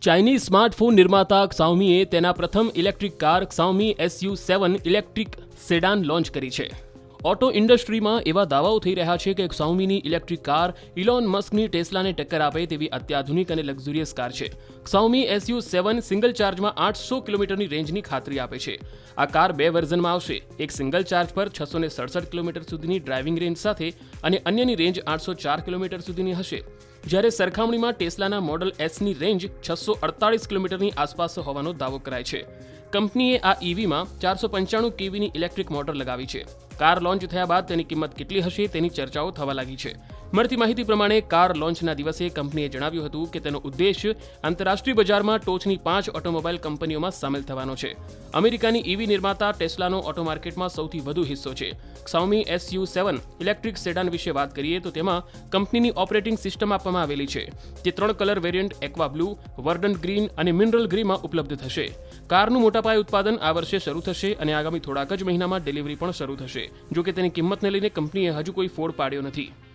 Chinese smartphone નિર્માતા Xiaomiએ તેના પ્રથમ electric car Xiaomi SU7 electric sedan launch કરી છે। ઓટો ઇન્ડસ્ટ્રીમાં એવા દાવાઓ થઈ રહ્યા છે કે Xiaomiની ઇલેક્ટ્રિક કાર ઇલોન મસ્કની ટેસ્લાને ટક્કર આપે તેવી અત્યાધુનિક અને લક્ઝુરિયસ કાર છે। Xiaomi SU7 સિંગલ ચાર્જમાં 800 કિલોમીટરની રેન્જની ખાતરી આપે છે। આ કાર બે વર્ઝનમાં આવશે, એક સિંગલ ચાર્જ પર 667 કિલોમીટર સુધીની ડ્રાઇવિંગ રેન્જ સાથે અને અન્યની રેન્જ 804 કિલોમીટર સુધીની હશે। જ્યારે સરખામણીમાં ટેસ્લાના મોડલ એસની રેન્જ 648 કિલોમીટરની આસપાસ હોવાનો દાવો કરાય છે। કંપનીએ આ ઈવીમાં 495 કેવીની ઇલેક્ટ્રિક મોટર લગાવી છે। કાર લોન્ચ થયા બાદ તેની કિંમત કેટલી હશે તેની ચર્ચાઓ થવા લાગી છે। મળતી માહિતી પ્રમાણે કાર લોન્ચના દિવસે કંપનીએ જણાવ્યું હતું કે તેનો ઉદ્દેશ્ય આંતરરાષ્ટ્રીય બજારમાં ટોચની 5 ઓટોમોબાઈલ કંપનીઓમાં સામેલ થવાનો છે। અમેરિકાની ઈવી નિર્માતા ટેસ્લાનો ઓટો માર્કેટમાં સૌથી વધુ હિસ્સો છે। Xiaomi SU7 ઇલેક્ટ્રિક સેડાન વિશે વાત કરીએ તો તેમાં કંપનીની ઓપરેટિંગ સિસ્ટમ આપવામાં આવેલી છે, જે 3 colour variant aqua blue, verdant green અને મિનરલ ગ્રીમાં ઉપલબ્ધ થશે। કારનું મોટા પાયે ઉત્પાદન આ વર્ષે શરૂ થશે અને આગામી થોડાક જ મહિનામાં ડિલિવરી પણ શરૂ થશે। જો કે તેની કિંમતને લઈને કંપનીએ હજુ કોઈ ફોડ પાડ્યો નથી।